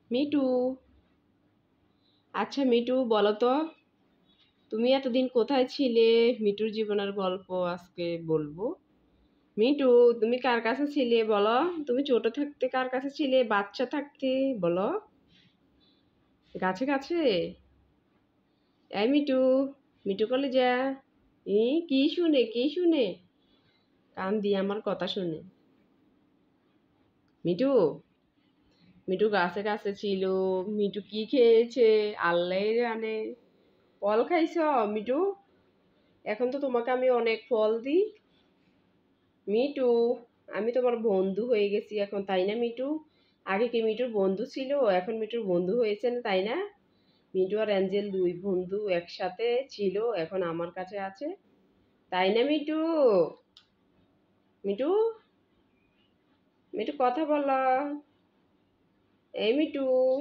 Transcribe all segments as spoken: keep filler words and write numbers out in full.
Me too, আচ্ছা me too বলো তো, তুমি এতদিন কোথায় ছিলে? মিটুর জীবনের গল্প আজকে বলবো। মিটু, তুমি কার কাছে ছিলে বলো? তুমি ছোট থাকতে কার কাছে ছিলে? বাচ্চা থাকতে বলো। গাছে গাছে? এই মিটু, মিটু কলেজা, ই কি শুনে কি শুনে কান দিয়ে আমার কথা শুনে? মিটু, মিটু গাছে গাছে ছিল। মিটু কি খেয়েছে আল্লাহ জানে। ফল খাইছ মিটু? এখন তো তোমাকে আমি অনেক ফল দিই। মিটু, আমি তোমার বন্ধু হয়ে গেছি এখন, তাই না মিটু? আগে কি মিটুর বন্ধু ছিল, এখন মিটুর বন্ধু হয়েছে না, তাই না? মিটু আর অ্যাঞ্জেল দুই বন্ধু একসাথে ছিল, এখন আমার কাছে আছে, তাই না মিটু? মিটু, মিটু কথা বলো। এই মিটু,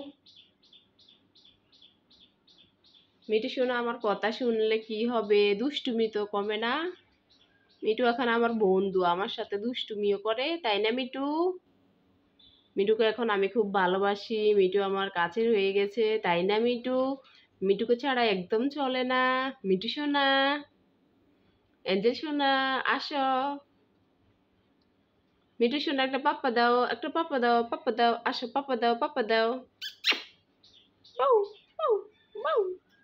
মিটু শোনো, আমার কথা শুনলে কি হবে? দুষ্টুমি তো কমে না। মিটু এখন আমার বন্ধু, আমার সাথে দুষ্টুমিও করে, তাই না মিটু? মিটুকে এখন আমি খুব ভালোবাসি, মিটু আমার কাছের হয়ে গেছে, তাই না মিটু? মিটুকে ছাড়া একদম চলে না। মিটু সোনা, এঞ্জেল সোনা, আসো। মিটু সোনা, একটা পাপ্পা দাও, একটা পাপ্পা দাও, পাপ্পা দাও, আসো পাপ্পা দাও, পাপ্পা দাও। বাউ, বাউ, বাউ।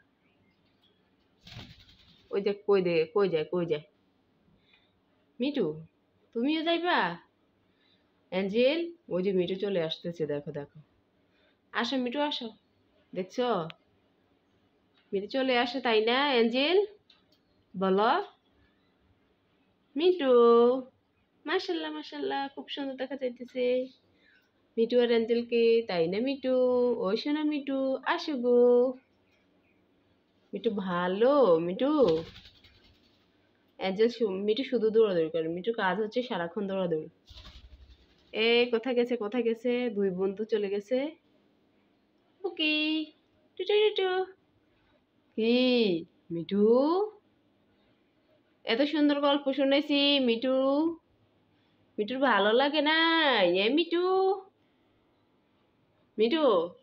ওই দেখ কই দে কই যায় কই যায়। মিটু, তুমিও যাইবা? অ্যাঞ্জেল, ওই যে মিটু চলে আসতেছে, দেখো দেখো। আসো মিটু আসো, দেখছো? মিটু চলে আসে, তাই না অ্যাঞ্জেল? বলো। মিটু, মাশাল্লাহ মাশাল্লাহ, খুব সুন্দর দেখা যাইতেছে মিটু আর অ্যাঞ্জেলকে, তাই না মিটু? ওই শোনা মিটু, আসো গো। মিটু ভালো। মিটু, অ্যাঞ্জেল শু- মিটু শুধু দৌড়াদৌড়ি করে, মিটু কাজ হচ্ছে সারাক্ষণ দৌড়াদৌড়ি। এ কোথায় গেছে কোথায় গেছে, দুই বন্ধু চলে গেছে। ওকে, টুটু টুটু। কি মিটু, এত সুন্দর গল্প শুনেছি মিটু, মিটুর ভালো লাগে না? এ মিটু, মিটু,